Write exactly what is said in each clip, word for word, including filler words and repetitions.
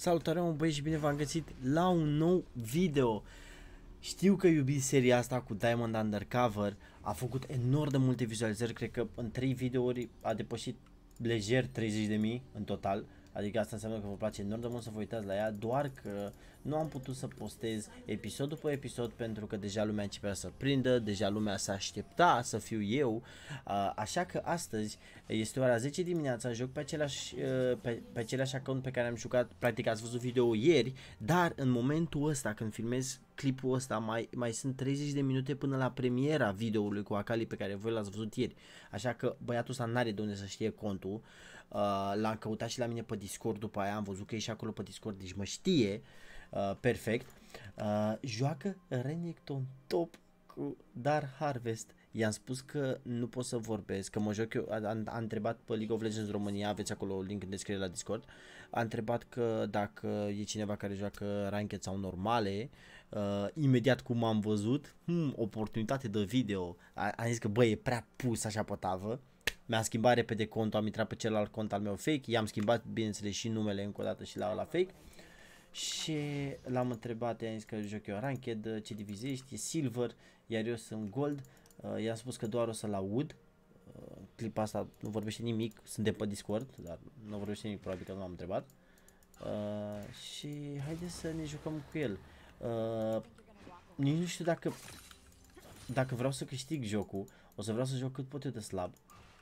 Salutare, mă băieți, și bine v-am găsit la un nou video. Știu că iubiți seria asta cu Diamond Undercover, a făcut enorm de multe vizualizări, cred că în trei videouri a depășit lejer treizeci de mii în total. Adică asta înseamnă că vă place enorm de mult să vă uitați la ea, doar că nu am putut să postez episod după episod pentru că deja lumea începea să prindă, deja lumea se aștepta să fiu eu, așa că astăzi este ora zece dimineața, joc pe același, pe, pe același account pe care am jucat, practic ați văzut video ieri, dar în momentul ăsta când filmez clipul ăsta mai, mai sunt treizeci de minute până la premiera videoului cu Akali pe care voi l-ați văzut ieri, așa că băiatul ăsta n-are de unde să știe contul. Uh, l-am căutat și la mine pe Discord după aia, am văzut că e și acolo pe Discord, deci mă știe uh, perfect. Uh, joacă Renekton top cu Dark Harvest. I-am spus că nu pot să vorbesc, că mă joc eu, a, a, a întrebat pe League of Legends România, aveți acolo link în descriere la Discord, a întrebat că dacă e cineva care joacă ranked sau normale. Uh, imediat cum am văzut, hmm, oportunitate de video, a, am zis că băi, e prea pus așa pe tavă. Mi-am schimbat repede contul, am intrat pe celălalt cont al meu fake, i-am schimbat bineînțeles și numele încă o dată și la ăla fake. Și l-am întrebat, i-am zis că joc eu ranked, ce divizie ești, e silver, iar eu sunt gold. uh, I-am spus că doar o să-l aud. uh, Clipa asta nu vorbește nimic, suntem pe Discord, dar nu vorbește nimic, probabil că nu l-am întrebat. uh, Și haideți să ne jucăm cu el. uh, Nici nu știu dacă Dacă vreau să câștig jocul, o să vreau să joc cât pot eu de slab.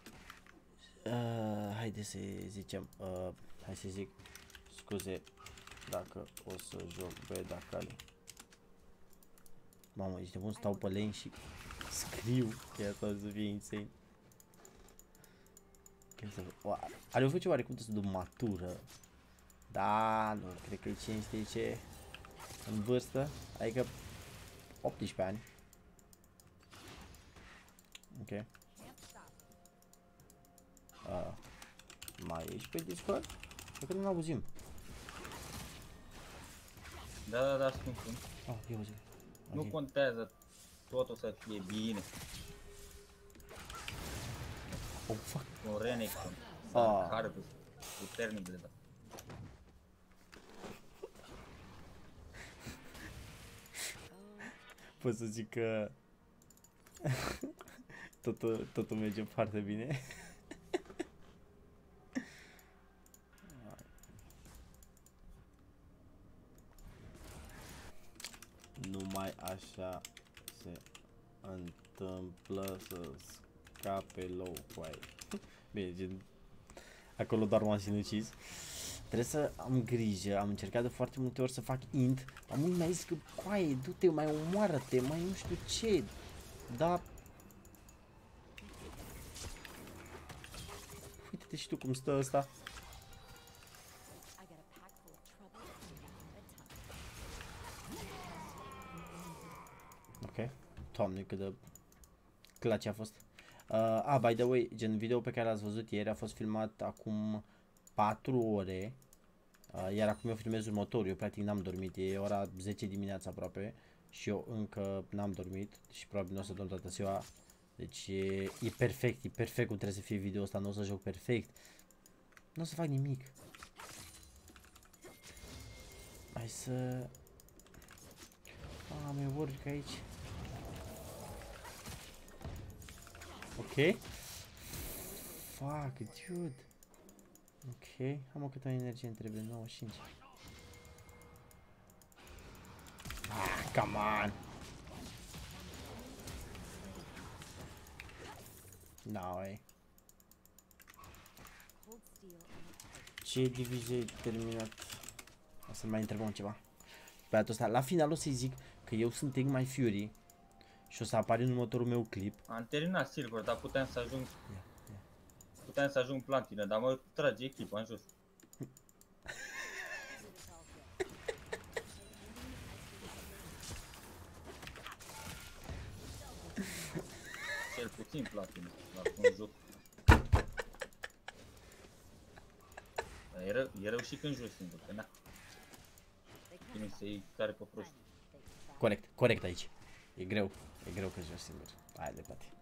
Uh, haide să zicem, uh, hai să zic, scuze dacă o să joc pe Akali. Mamă, ești bun, stau pe lane și scriu, că asta să fie insane. Are o voce oarecum de matură. Da, nu, cred că e cincisprezece în vârstă, adică optsprezece ani. Ok. Uh, mai ești pe Discord? Cred că nu auzim. Da, da, da, spun, spun. Ah, eu auzim. Nu Okay. contează, totul să fie bine. Oh, fuck. Un Renekton, Ah. Harvest, puternic de dat. Pot să zic că totul, totul merge foarte bine. Numai așa se întâmplă să scape low cu. Bine, gen, acolo doar m-am sinucis. Trebuie să am grijă, am încercat de foarte multe ori să fac int. Am mult mai zis că, coaie, du-te, mai omoară-te, mai nu știu ce. Dar uite-te și tu cum stă ăsta. Ok, Doamne, cât de clutch a fost. Uh, ah, by the way, gen video pe care l-ați văzut ieri a fost filmat acum patru ore. Uh, iar acum eu filmez următorul, eu practic n-am dormit, e ora zece dimineața aproape. Și eu încă n-am dormit și probabil nu o să dorm toată ziua. Deci e, e perfect, e perfect cum trebuie să fie video ăsta, nu o să joc perfect. Nu o să fac nimic. Hai să... Ah, mi-e work aici. Ok. Fuck, dude. Ok, am o câtă energie îmi trebuie, nouăzeci și cinci. Ah, come on. No, ei. Ce divizie ai terminat? O să mai întrebăm ceva. Băiatul ăsta, la final o să-i zic că eu sunt Take My Fury și o să apare în următorul meu clip. Am terminat Silver, dar puteam să ajung, Yeah, yeah. puteam să ajung platină, dar mă trage echipa în jos. Cel puțin platină, la un joc. Dar e rău, e rău și când joci singur, că na. Bine să iei care pe proști. Corect, corect aici. E greu, e greu că joci singur. Hai de departe.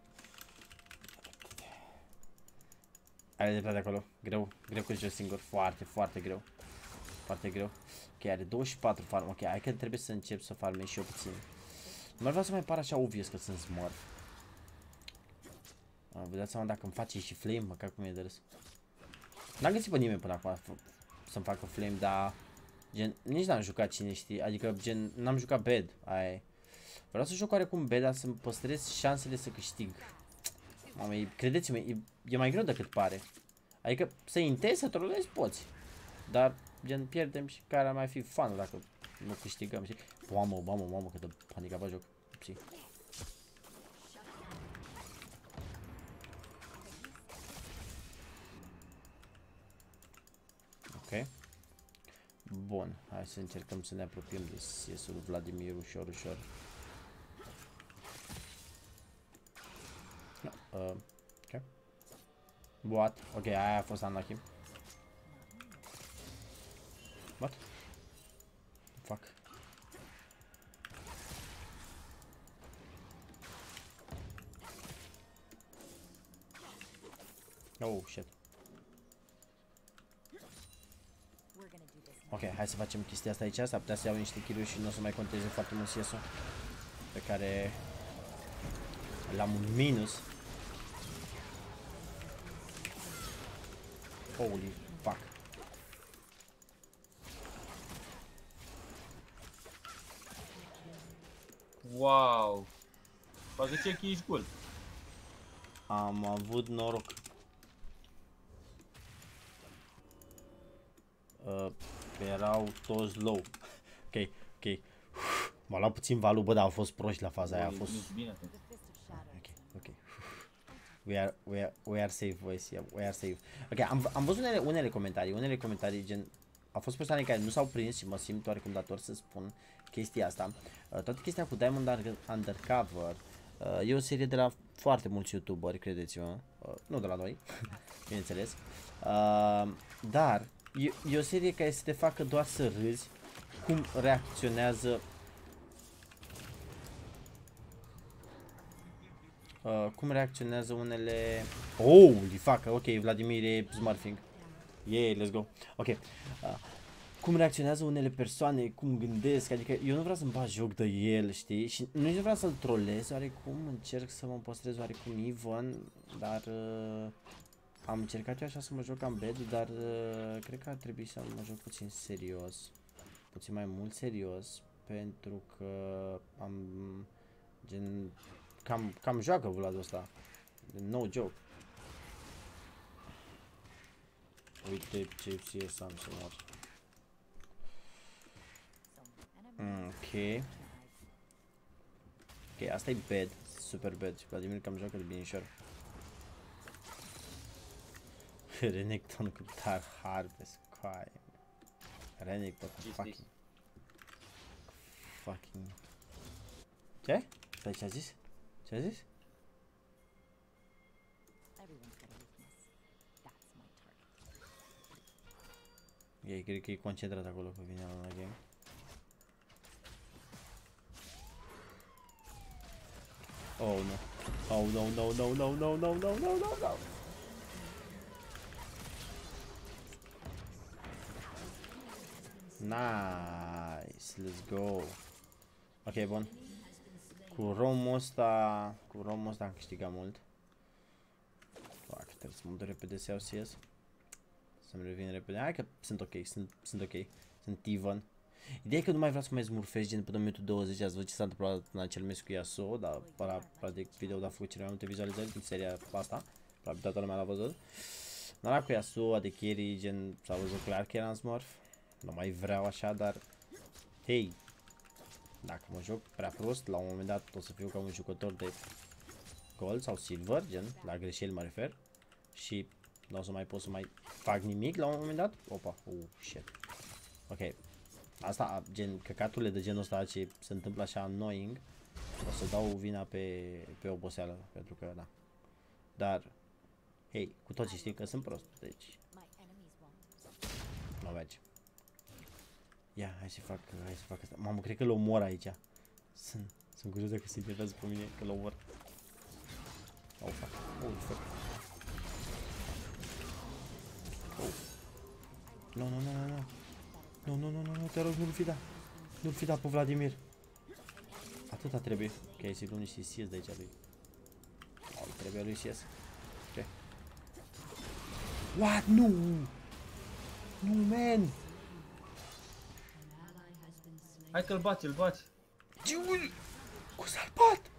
Hai de departe acolo. Greu, greu că joci singur, foarte, foarte greu. Foarte greu. Ok, are douăzeci și patru farm. Ok, hai că trebuie să încep să farmez și eu puțin. Nu mai vreau să mai par așa obvious că sunt smurf. Vă dați seama dacă îmi face și flame, măcar cum e de râs. N-am găsit pe nimeni până acum să-mi facă flame, dar gen, nici n-am jucat cine știe, adică gen, n-am jucat bad, aia e. Vreau să joc oarecum bad, dar să-mi păstrez șansele să câștig. Mamă, credeți-mă, e, e mai greu decât pare. Adică să intezi, să trolezi, poți. Dar gen, pierdem și care ar mai fi fun dacă nu câștigăm, știi? Mamă, mamă, mamă, câtă panica pe joc. Psi. Ok. Bun, hai să încercăm să ne apropiem de C S-ul lui Vladimir ușor, ușor. No, uh, ok. What? Ok, aia a fost unlucky. What? Fuck. Oh, shit. Ok, hai să facem chestia asta aici, s-ar putea să iau niște kill-uri și nu o să mai conteze foarte mult C S-ul pe care l-am un minus. Holy fuck. Wow. Poate ce că ești gol. Am avut noroc. Uh, erau toți low. Ok, ok. M-a luat puțin valul, bă, dar au fost proști la faza aia, a fost... Ok, ok. We are, we are, we are safe, boys, yeah, we are safe. Ok, am, am văzut unele, unele comentarii, unele comentarii, gen... Au fost persoane care nu s-au prins și mă simt oarecum dator să spun chestia asta. Uh, toată chestia cu Diamond Undercover uh, e o serie de la foarte mulți youtuberi, credeți-mă. Uh, nu de la noi, bineînțeles. Uh, dar... E, e o serie care să te facă doar să râzi cum reacționează uh, cum reacționează unele... Oh, li facă, ok, Vladimir e smurfing. Yeah, let's go. Ok. Uh, cum reacționează unele persoane, cum gândesc, adică eu nu vreau să-mi bag joc de el, știi? Și nu vreau să-l trolez oarecum, încerc să mă păstrez oarecum even, dar... Uh, Am încercat eu așa să mă joc cam bad, dar uh, cred că ar trebui să mă joc puțin serios. Puțin mai mult serios, pentru că am gen cam, cam joacă Vladul ăsta. No joke. Uite ce C S am să mor. Ok. Ok, asta e bad, super bad. Vladimir cam joacă de binișor. Renekton cu Dark Harvest, coaie. Renekton cu fucking... Fucking... Ce? Stai, ce a zis? Ce a zis? Ei, cred că e concentrat acolo că vine la game. Oh no. Oh no, no, no, no, no, no, no, no, no, no. Nice, let's go. Ok, bun. Cu romul ăsta, cu romul ăsta am câștigat mult. Fuck, trebuie să mă duc repede să iau C S. Să-mi revin repede. Hai că sunt ok, sunt, sunt ok. Sunt even. Ideea e că nu mai vreau să mai smurfesc gen până minutul douăzeci. Ați văzut ce s-a întâmplat în acel meci cu Yasuo, dar practic video a făcut cele mai multe vizualizări din seria asta. Probabil toată lumea l-a văzut. N-a cu Yasuo de carry, gen s-a văzut clar că eram smurf. Nu mai vreau așa, dar hei, dacă mă joc prea prost, la un moment dat o să fiu ca un jucător de gold sau silver, gen, la greșeli mă refer. Și nu o să mai pot să mai fac nimic la un moment dat. Opa, oh shit. Ok. Asta, gen, căcaturile de genul ăsta ce se întâmplă așa annoying, o să dau vina pe, pe oboseală, pentru că, da. Dar, hei, cu toții știi că sunt prost, deci nu merge. Ia, hai să fac, hai să fac asta. Mamă, cred că l omor aici. Sunt, sunt curios dacă se interesează pe mine că l omor. Oh, fuck. Oh, fuck. Oh. No, no, no, no, no. Nu, nu, nu, nu, nu, te rog, nu-l fi da. Nu-l fi da pe Vladimir. Atâta trebuie. Ok, sigur nu și C S de aici lui. Oh, trebuie lui C S. Ok. What? Nu! Nu, man! Hai că-l bați, îl bați. Ce ui? Cu salvat!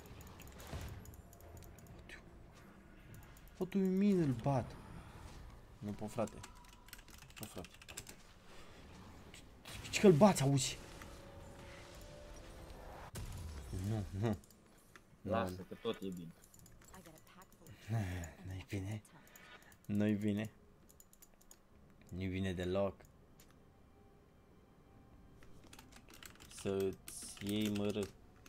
Fă tu mine îl bat. Nu pot, frate. Nu, frate. Ce că-l bați, auzi? Nu, nu. Lasă că tot e bine. Nu-i bine. Nu-i bine. Nu-i bine deloc. Să-ți iei mără.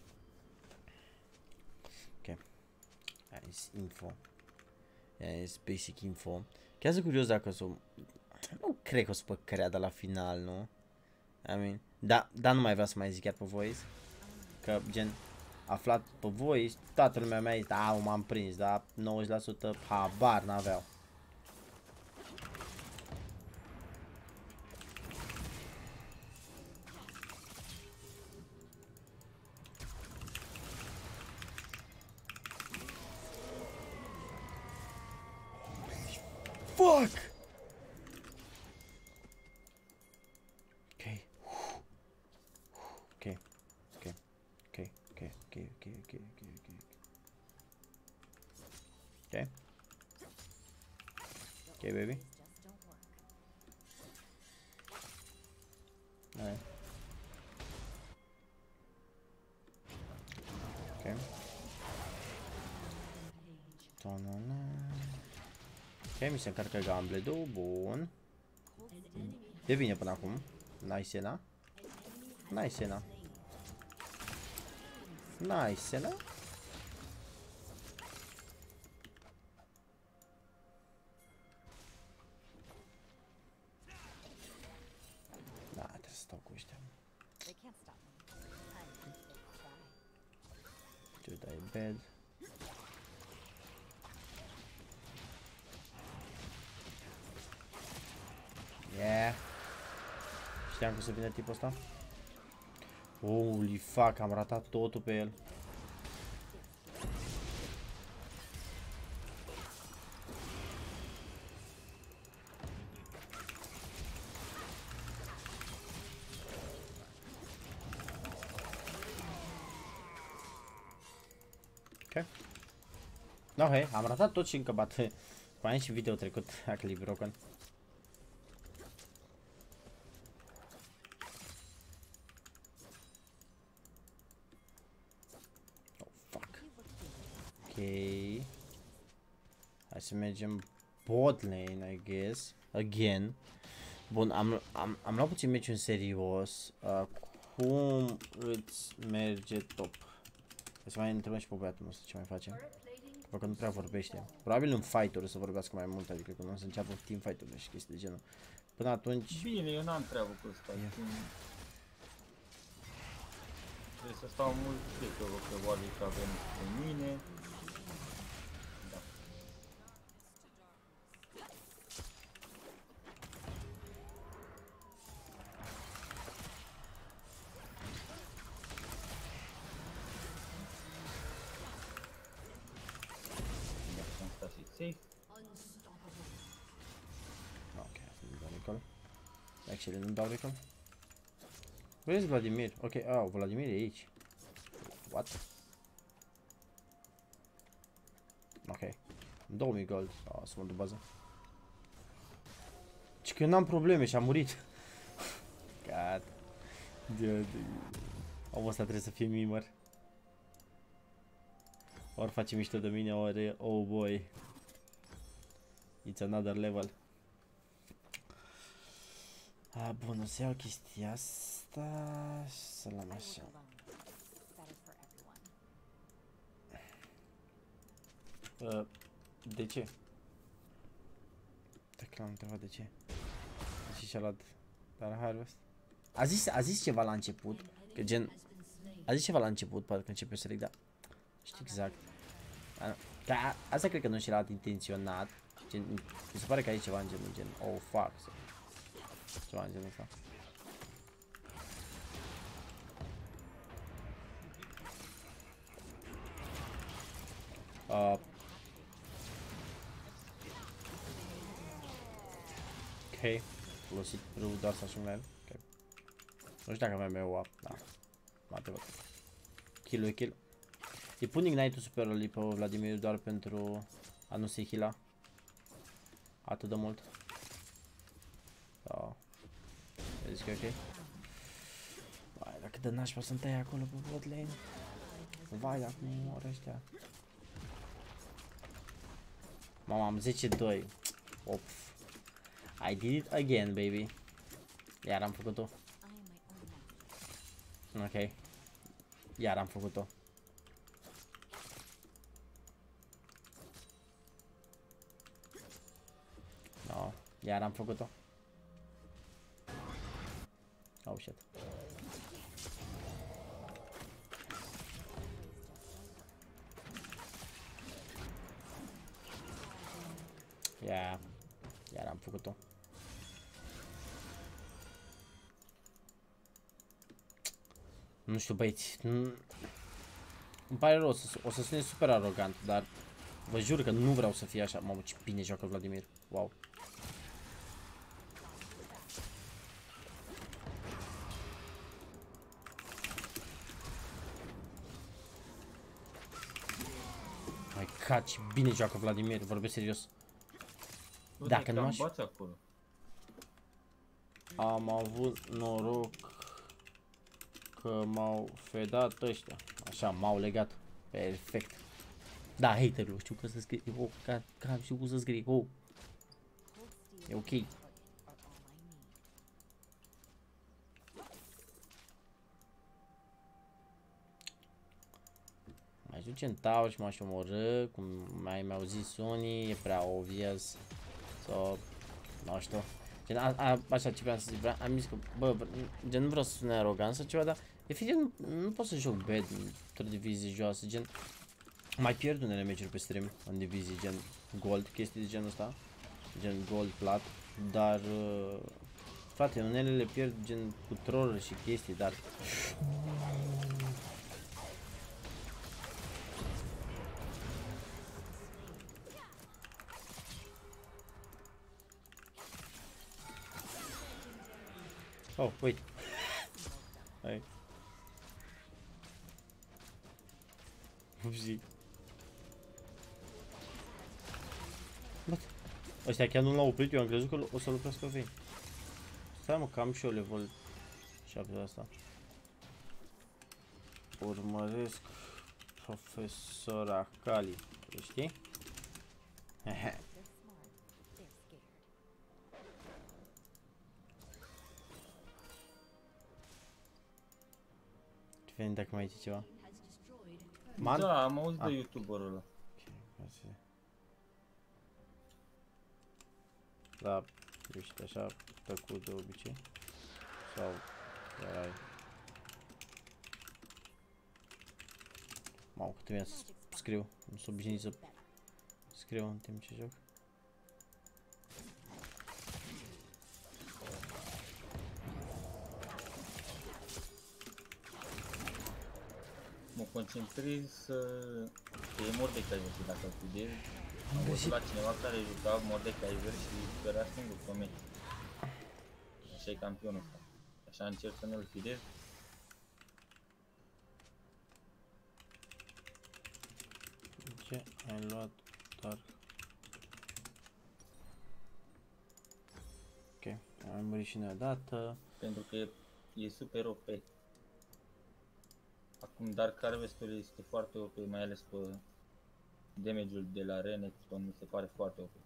Ok. Aia e info. Aia e basic info. Chiar sunt curios dacă o să... Nu cred că o să pe creadă la final, nu? I mean... Da, dar nu mai vreau să mai zic chiar pe voice. Că, gen, aflat pe voice, toată lumea mea zice, a, m-am prins, dar nouăzeci la sută habar n-aveau. Fuck! Okay. Okay. Okay. Okay. Okay. Okay. Okay. Okay. Okay. Okay. Okay. Okay, baby. Alright. Okay. Ok, mi se încarcă gambledul, bun. E bine până acum. Nice, Sena. Nice, Sena. Nice, Sena. Da, trebuie să stau cu ăștia. Tu dai bed. Yeah. Știam că o să vină tipul ăsta. Holy fuck, am ratat totul pe el. Ok. No, hei, am ratat tot și încă bat. Mai și video trecut, actually broken. Hai să mergem bot lane, I guess. Again. Bun, am, am, am luat puțin meciul în serios. Uh, cum îți merge top? Hai să mai întrebăm și pe băiatul nostru ce mai facem. Pentru că nu prea vorbește. Probabil în fight-uri să vorbească mai mult, adică când o să înceapă team fight-urile și chestii de genul. Până atunci... Bine, eu n-am treabă cu ăsta. Yeah. Trebuie să stau mult pe rog pe Wally că avem pe mine. Safe. Ok, nu dau recall. Actually, nu dau recall. Where is Vladimir? Ok, oh, Vladimir e aici. What? Ok. două mii gold. Oh, să mă duc bază. Ci că n-am probleme și am murit. God. Dude. Omul ăsta trebuie să fie mimer. Ori face mișto de mine, ori oh boy. It's another level. A, bun, o să iau chestia asta și să l-am așa. Uh, de ce? Dacă l-am întrebat de ce. De ce și-a luat dar harvest? A zis, a zis ceva la început, că gen... A zis ceva la început, poate că începe să leg, dar... Știi exact. Că asta cred că nu și l-a intenționat. Gen, mi se pare că ai ceva în genul gen, oh fuck. Ceva în genul ăsta. Uh, ok. Folosit râu doar să ajung la el. Okay. Nu știu dacă avem eu up. Da. Mate văd. Kill e kill. Îi pun Ignite-ul superului pe Vladimir doar pentru a nu se heala atât de mult. Da. Vezi că e ok? Vai, dacă de nașpa să-mi tai acolo pe bot lane. Vai, dacă mă mor ăștia. Mama, am zece doi. Of. I did it again, baby. Iar am făcut-o. Ok. Iar am făcut-o. No, iar am făcut-o. Oh shit. Yeah. Iar am făcut-o. Nu știu, băieți. Îmi pare rău, o să sune super arogant, dar vă jur că nu vreau să fie așa. Mamă, ce bine joacă Vladimir. Wow. My God, ce bine joacă Vladimir, vorbesc serios. Dacă nu aș... Am avut noroc că m-au fedat ăștia. Așa, m-au legat. Perfect. Da, haterul, știu că să scrie. Oh, ca, ca știu cum să scrie. Oh. E ok. Mai duce în tower și m-aș omorâ. Cum mai mi-au zis unii, e prea obvious. So, nu știu. Gen, a, a, așa ce vreau să zic, vreau, am zis că, bă, gen, nu vreau să sune arogant sau ceva, dar efectiv nu, nu pot să joc bad într-o divizie joasă, gen, mai pierd unele meciuri pe stream în divizie, gen gold, chestii de genul ăsta, gen gold, plat, dar, uh, frate, unele le pierd gen cu troll și chestii, dar... Oh, wait. Hai. Upsi. Bă, ăștia chiar nu l-au oprit, eu am crezut că o să-l oprească vei. Stai mă, că am și eu level șapte de asta. Urmăresc profesora Kali, știi? Hehe. Vedem dacă mai zice ceva. Man? Da, am auzit ah. de youtuberul ăla. Okay, da, ești așa tăcut de obicei? Sau erai... Mamă, cât mi-a să scriu, nu sunt obișnuit să scriu în timp ce joc. Mă concentrez să... că e Mordekaiser și dacă îl fidezi, am văzut la cineva care juca Mordekaiser și era singur pe meci. Așa e campionul ăsta. Așa încerc să nu-l fidez. Ce ai luat doar? Ok, am murit și noi odată. Pentru că e, e super O P. Acum Dark Harvestul este foarte O P, mai ales pe damage-ul de la Renekton, mi se pare foarte O P.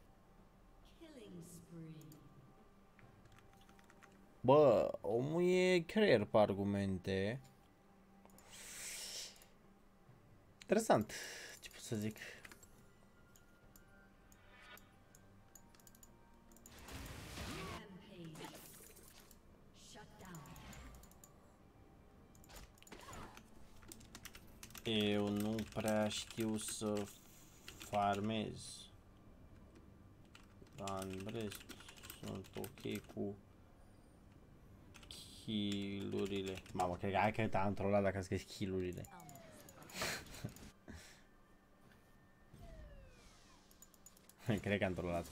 Bă, omul e creier pe argumente. Interesant, ce pot să zic. Eu nu prea știu să farmez. Dar în rest sunt ok cu kill-urile. Mamă, cred că hai că te-am trollat dacă am scris kill-urile. Cred că am trolat.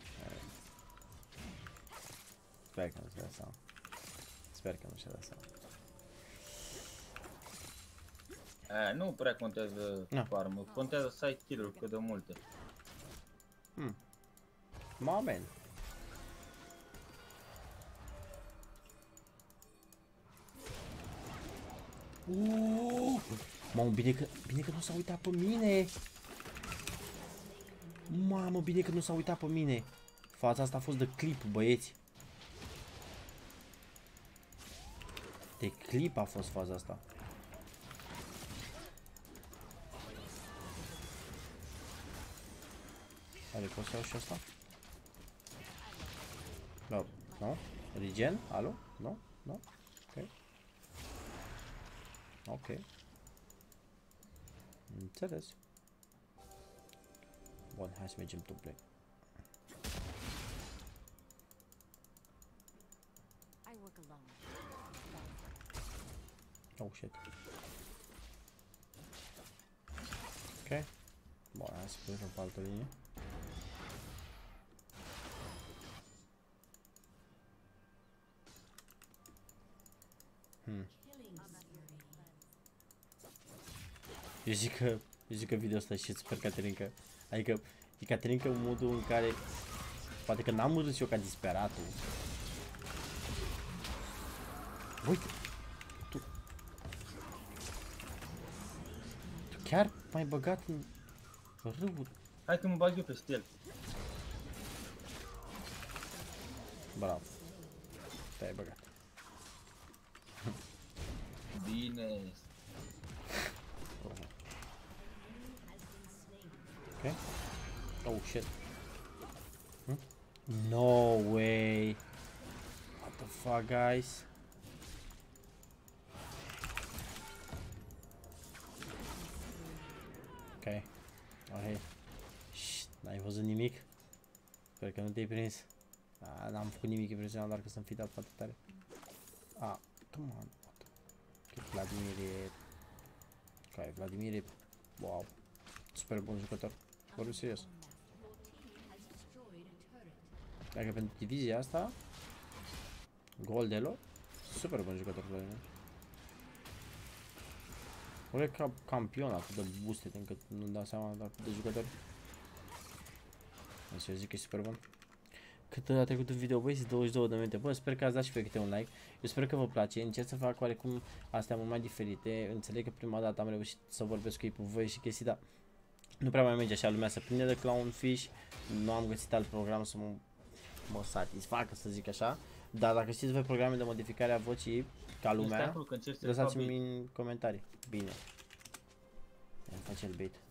Sper că nu și-a dat seama. Sper că nu și-a dat seama. Aia, nu prea contează No. farmă, contează să ai kill-uri cât de multe. Hmm. Moment. Uh! Mamă, bine că, bine că nu s-a uitat pe mine. Mamă, bine că nu s-a uitat pe mine. Fața asta a fost de clip, băieți. De clip a fost faza asta. Are, pot să iau și asta? No, no? Regen? Alo? No? No? Ok. Ok. Înțeles. Bun, hai să mergem tu plec. Oh shit. Ok. Bun, hai să plecăm pe altă linie. Hmm. Eu zic că, eu zic că video ăsta e și super Caterinca. Adică, e Caterinca în modul în care poate că n-am râs eu ca disperatul. Uite, tu, tu chiar m-ai băgat în râul. Hai că mă bag eu peste el. Bravo. Te-ai băgat. Bine. Ok. Oh shit. Hmm? No way. What the fuck, guys? Ok. Ok. Shh, n-ai văzut nimic? Sper că nu te-ai prins. Ah, n-am făcut nimic impresionant, doar că să-mi fi dat foarte tare. Ah, come on. Ok, Vladimir e... Care, Vladimir e... Wow. Super bun jucător. Vorbim serios. Dacă pentru divizia asta, Goldelo, super bun jucător Vladimir. Ori ca campion atât de boosted încât nu-mi dau seama de jucători. Deci eu zic că e super bun. Cât a trecut un video, băi, douăzeci și două de minute. Bă, sper că ați dat și pe câte un like. Eu sper că vă place. Încerc să fac oarecum astea mult mai diferite. Înțeleg că prima dată am reușit să vorbesc cu ei pe voi și chestii, dar nu prea mai merge așa lumea să prinde de Clownfish. Nu am găsit alt program să mă, mă satisfacă, să zic așa. Dar dacă știți voi programe de modificare a vocii ca lumea, lăsați-mi în comentarii. Bine. Îmi face el bait.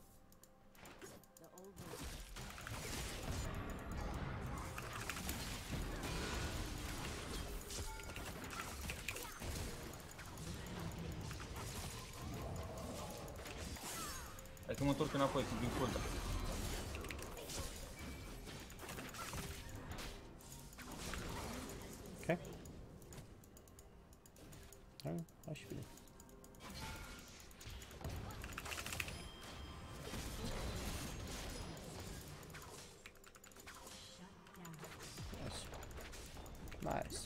Hai că mă întorc înapoi, sunt din conta. Ok. Hai, hai și bine. Nice. Nice.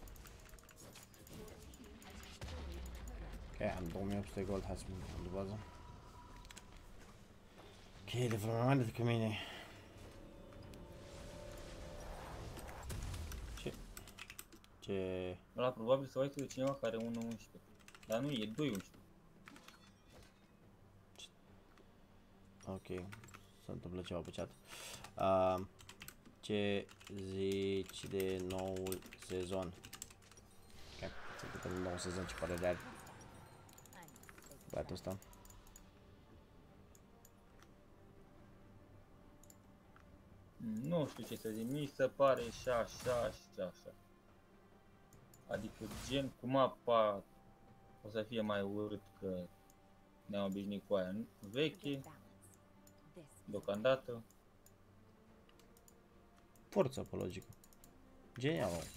Ok, am două mii opt sute de gold, hai să mă de bază. Ok, de vreo mai mare decât mine. Ce? Ce? Ăla probabil să uite de cineva care are unu unsprezece. Dar nu, e doi unsprezece. Ok, se întâmplă ceva pe chat. Uh, ce zici de noul sezon? Ok, se întâmplă un nou sezon, ce părere are băiatul ăsta? Nu știu ce să zic, mi se pare și așa și așa. Adică gen cu mapa o să fie mai urât că ne-am obișnuit cu aia veche, deocamdată. Forță pe logică. Genial, mă.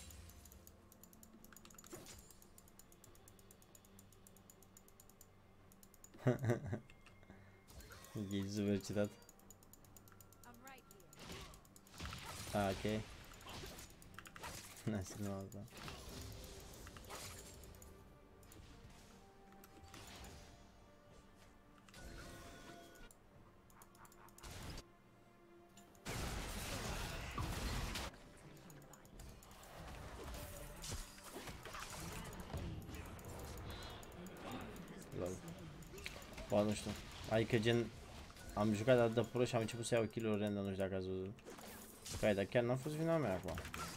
E super citat. Ah, ok. N-a nu asta. Bă, nu știu. Adică gen am jucat de pro și am început să iau kill-uri random, nu știu dacă ați văzut. Cai, dar chiar n-a fost vina mea acum.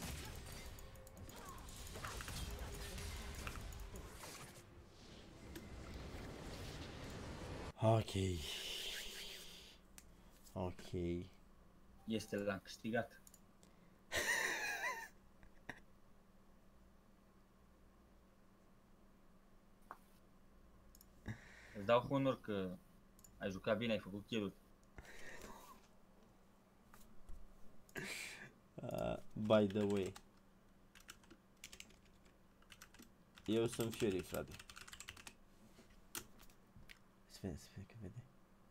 Ok. Ok. Este l-am câștigat. Îți dau honor că ai jucat bine, ai făcut kill-uri. Uh, by the way, eu sunt Fury, frate. Sper, sper că vede.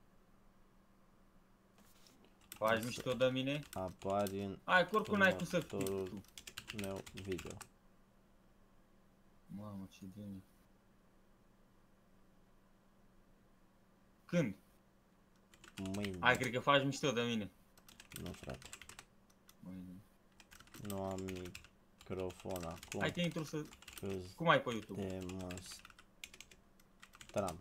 Faci mișto de mine? Apari în Ai, oricum n-ai cum să fii tu. Meu video. Mamă, ce geniu. Când? Mâine. Ai, cred că faci mișto de mine. Nu, frate. Mâine. Nu am microfon acum. Hai te intru să... Cum ai pe YouTube? Demonstram.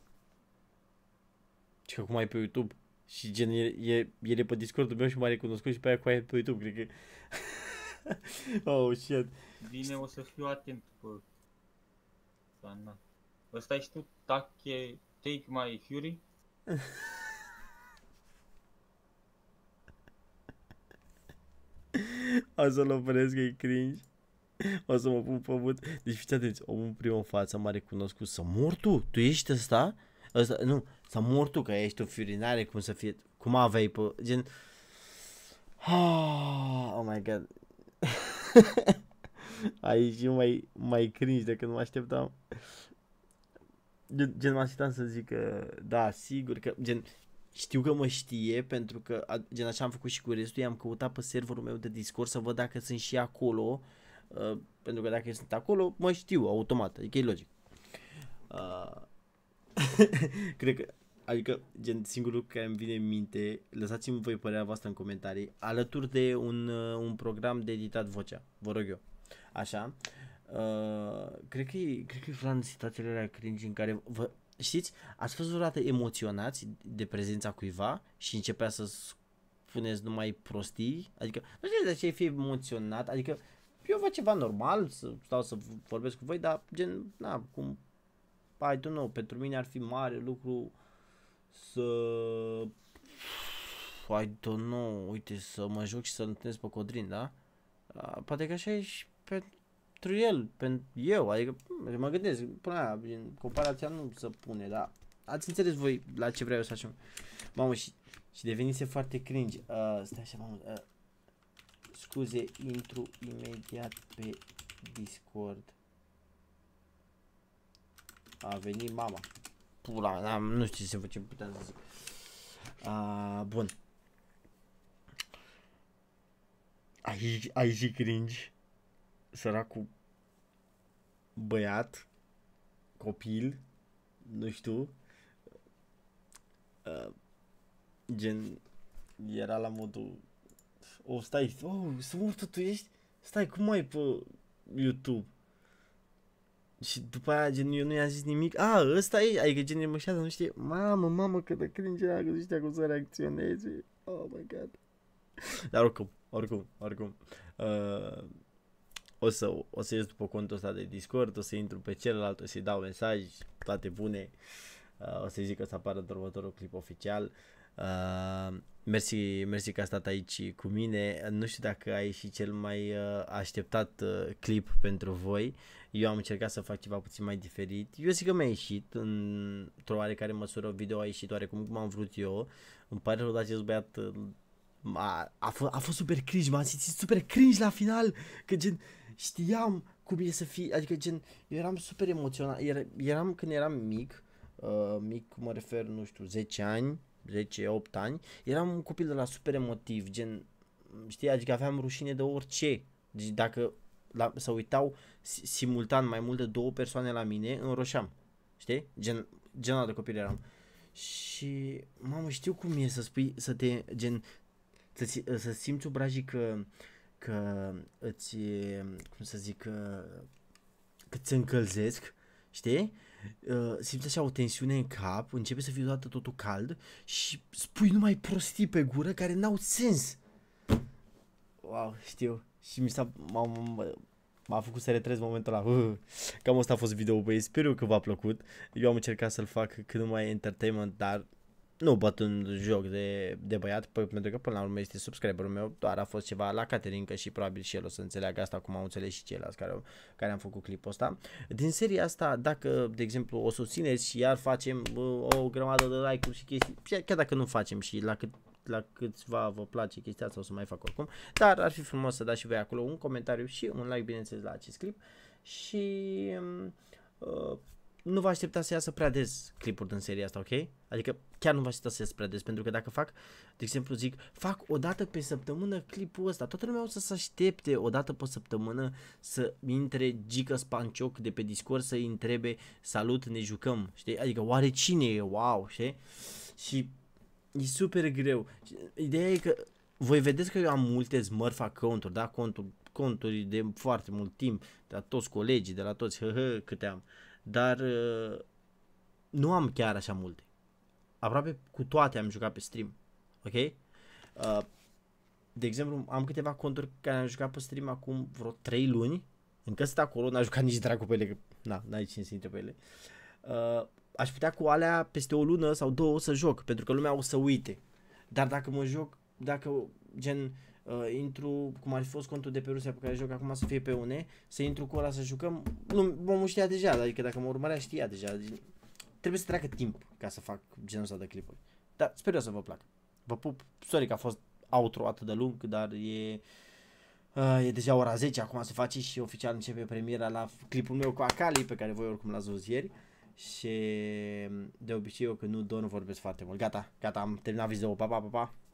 Și că cum ai pe YouTube? Și gen, e, e, el e pe Discord-ul meu și m-a recunoscut și pe aia cu aia pe YouTube, cred că... Oh, shit. Bine, o să fiu atent pe... Sana. Ăsta ești tu? Take, take my Fury? O să-l opresc, că e cringe. O să mă pun pe mut. Deci fiți atenți, omul prima în față m-a recunoscut. Să mor tu? Tu ești ăsta? Ăsta, nu, să mor tu, că ești tu Fury, n-are cum să fie. Cum aveai pe, gen... Oh my god. Aici e mai, mai cringe decât mă așteptam. Gen, gen mă așteptam să zic că, da, sigur că, gen, știu că mă știe, pentru că, a, gen, așa am făcut și cu restul, i-am căutat pe serverul meu de Discord să văd dacă sunt și acolo, uh, pentru că dacă sunt acolo, mă știu automat, adică e logic. Uh, cred că, adică, gen, singurul care îmi vine în minte, lăsați-mi voi părerea voastră în comentarii, alături de un, uh, un program de editat vocea, vă rog eu, așa. Uh, cred că e, cred că e vreau în situațiile alea cringe în care vă, știți, ați fost vreodată emoționați de prezența cuiva și începea să spuneți numai prostii, adică nu știu de ce fi emoționat, adică eu fac ceva normal, să stau să vorbesc cu voi, dar gen, na, cum, I don't know, pentru mine ar fi mare lucru să, I don't know, uite, să mă joc și să-l întâlnesc pe Codrin, da? Uh, poate că așa e și pentru el, pentru eu, adică mă gândesc, până aia, în comparația nu se pune, dar ați înțeles voi la ce vreau să facem. Mamă, și, și devenise foarte cringe. Uh, stai așa, mamă, uh, scuze, intru imediat pe Discord. A venit mama. Pula, n-am, nu știu ce, ce puteam să zic. Uh, bun. Aici, aici e cringe. Săracul băiat, copil, nu știu, uh, gen, era la modul, oh, stai, oh, să mor tu ești, stai, cum ai pe YouTube? Și după aia, gen, eu nu i-am zis nimic, a, ăsta e, adică gen, e mășează, nu știe, mamă, mamă, cât de cringe era, că nu știa cum să reacționeze, oh my god. Dar oricum, oricum, oricum, uh, O să, o să ies după contul ăsta de Discord, o să intru pe celălalt, o să-i dau mesaj, toate bune, uh, o să-i zic că să apară în următorul clip oficial. Uh, mersi, mersi că a stat aici cu mine, nu știu dacă ai și cel mai uh, așteptat uh, clip pentru voi, eu am încercat să fac ceva puțin mai diferit, eu zic că mi-a ieșit, într-o oarecare măsură video a ieșit oarecum cum am vrut eu, îmi pare rău de acest băiat, uh, a, a, f- a fost super cringe, m-am simțit super cringe la final, că gen, știam cum e să fii, adică gen, eu eram super emoționat, er, eram când eram mic, uh, mic mă refer, nu știu, zece ani, zece opt ani, eram un copil de la super emotiv, gen, știi, adică aveam rușine de orice. Deci dacă la, să uitau simultan mai mult de două persoane la mine, înroșeam. Știi? Gen, genul de copil eram. Și, mamă, știu cum e să spui, să te, gen, să, să simți obrajii că, că îți, cum să zic, că, că ți încălzesc, știi? Uh, simți așa o tensiune în cap, începe să fie toată totul cald și spui numai prostii pe gură care n-au sens. Wow, știu. Și mi s-a, m-a făcut să retrez momentul ăla. Uh, cam asta a fost video, băieți. Sper eu că v-a plăcut. Eu am încercat să-l fac cât mai entertainment, dar nu bat un joc de, de băiat, pentru că până la urmă este subscriberul meu, doar a fost ceva la Caterinca și probabil și el o să înțeleagă asta cum au înțeles și ceilalți care, care am făcut clipul ăsta. Din seria asta, dacă, de exemplu, o susțineți și iar facem uh, o grămadă de like-uri și chestii, chiar dacă nu facem și la cât la câțiva vă place chestia asta, o să mai fac oricum, dar ar fi frumos să dați și voi acolo un comentariu și un like, bineînțeles, la acest clip și uh, nu vă așteptați să iasă prea des clipuri din seria asta, ok? Adică chiar nu vă așteptați să iasă prea des, pentru că dacă fac, de exemplu zic, fac o dată pe săptămână clipul ăsta, toată lumea o să se aștepte o dată pe săptămână să intre Gica Spancioc de pe Discord să-i întrebe, salut, ne jucăm, știi? Adică oare cine e, wow, știi? Și e super greu. Ideea e că voi vedeți că eu am multe smurf account-uri, da? Conturi, conturi de foarte mult timp, de la toți colegii, de la toți, hă, hă, câte am. Dar uh, nu am chiar așa multe. Aproape cu toate am jucat pe stream. Ok? Uh, de exemplu, am câteva conturi care am jucat pe stream acum vreo trei luni. Încă sunt acolo, n-am jucat nici dracu pe ele, că na, n-ai cine să intre pe ele. Uh, aș putea cu alea peste o lună sau două să joc, pentru că lumea o să uite. Dar dacă mă joc, dacă gen uh, intru, cum ar fi fost contul de pe Rusia pe care joc acum să fie pe une, să intru cu ăla să jucăm, nu, omul știa deja, adică dacă mă urmărea știa deja. Deci, trebuie să treacă timp ca să fac genul ăsta de clipuri. Dar sper eu să vă placă. Vă pup, sorry că a fost outro atât de lung, dar e... Uh, e deja ora zece, acum se face și oficial începe premiera la clipul meu cu Akali, pe care voi oricum l-ați văzut ieri. Și de obicei eu când nu dorm vorbesc foarte mult. Gata, gata, am terminat video, pa, pa, pa, pa.